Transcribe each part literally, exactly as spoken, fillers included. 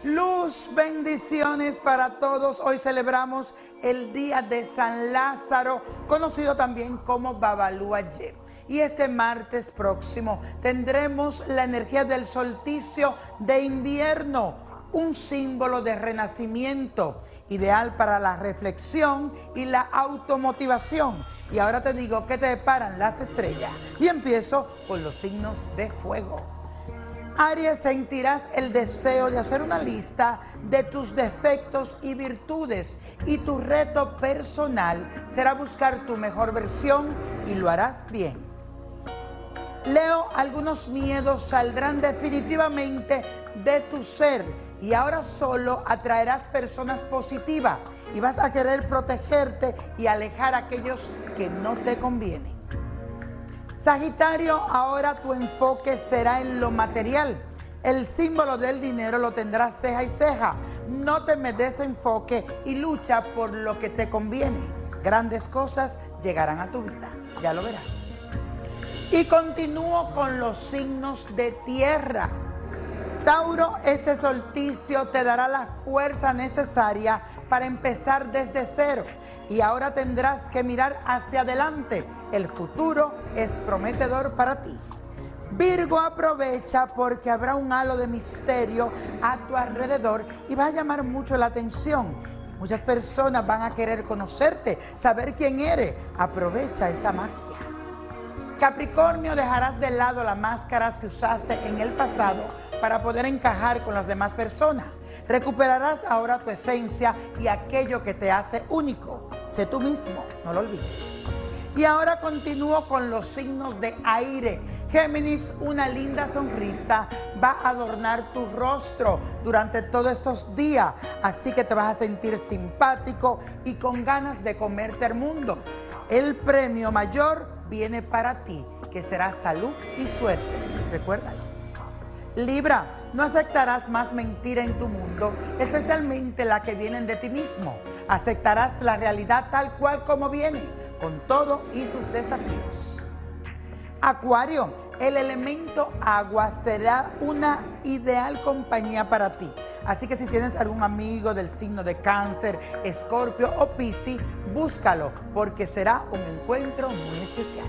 Luz, bendiciones para todos. Hoy celebramos el día de San Lázaro, conocido también como Babalú Ayer. Y este martes próximo tendremos la energía del solsticio de invierno, un símbolo de renacimiento, ideal para la reflexión y la automotivación. Y ahora te digo qué te deparan las estrellas. Y empiezo con los signos de fuego. Aries, sentirás el deseo de hacer una lista de tus defectos y virtudes, y tu reto personal será buscar tu mejor versión y lo harás bien. Leo, algunos miedos saldrán definitivamente de tu ser y ahora solo atraerás personas positivas y vas a querer protegerte y alejar a aquellos que no te convienen. Sagitario, ahora tu enfoque será en lo material. El símbolo del dinero lo tendrás ceja y ceja. No te me desenfoque y lucha por lo que te conviene. Grandes cosas llegarán a tu vida, ya lo verás. Y continúo con los signos de tierra. Tauro, este solsticio te dará la fuerza necesaria para empezar desde cero. Y ahora tendrás que mirar hacia adelante. El futuro es prometedor para ti. Virgo, aprovecha porque habrá un halo de misterio a tu alrededor y va a llamar mucho la atención. Muchas personas van a querer conocerte, saber quién eres. Aprovecha esa magia. Capricornio, dejarás de lado las máscaras que usaste en el pasado para poder encajar con las demás personas. Recuperarás ahora tu esencia y aquello que te hace único. Sé tú mismo, no lo olvides. Y ahora continúo con los signos de aire. Géminis, una linda sonrisa va a adornar tu rostro durante todos estos días. Así que te vas a sentir simpático y con ganas de comerte el mundo. El premio mayor viene para ti, que será salud y suerte. Recuérdalo. Libra, no aceptarás más mentira en tu mundo, especialmente la que vienen de ti mismo. Aceptarás la realidad tal cual como viene, con todo y sus desafíos. Acuario, el elemento agua será una ideal compañía para ti. Así que si tienes algún amigo del signo de Cáncer, Escorpio o Piscis, búscalo porque será un encuentro muy especial.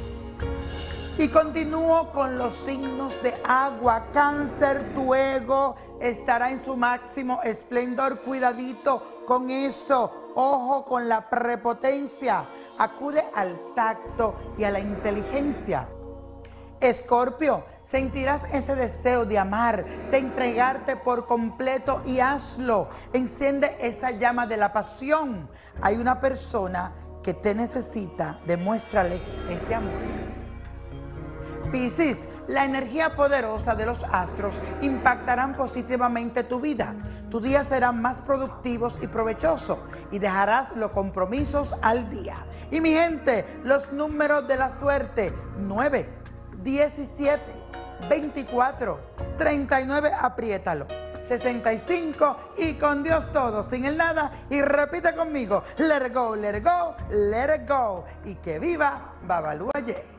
Y continúo con los signos de agua. Cáncer, tu ego estará en su máximo esplendor. Cuidadito con eso. Ojo con la prepotencia. Acude al tacto y a la inteligencia. Escorpio, sentirás ese deseo de amar, de entregarte por completo y hazlo. Enciende esa llama de la pasión. Hay una persona que te necesita, demuéstrale ese amor. Piscis, la energía poderosa de los astros impactarán positivamente tu vida. Tu día será más productivo y provechoso y dejarás los compromisos al día. Y mi gente, los números de la suerte: nueve, diecisiete, veinticuatro, treinta y nueve, apriétalo, sesenta y cinco y con Dios todo, sin el nada. Y repite conmigo: let it go, let it go, let it go. Y que viva Babalú Ayer.